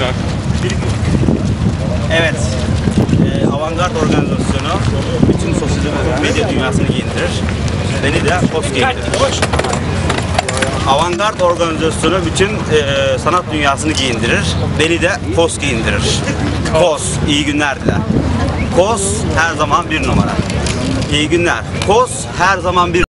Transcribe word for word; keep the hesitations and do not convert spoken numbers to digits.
Güzel. Evet. E, Avantgard organizasyonu bütün sosyal medya dünyasını giyindirir. Beni de K O S giyindirir. Avantgard organizasyonu bütün e, sanat dünyasını giyindirir. Beni de K O S giyindirir. K O S, iyi günler diler. K O S her zaman bir numara. İyi günler. K O S her zaman bir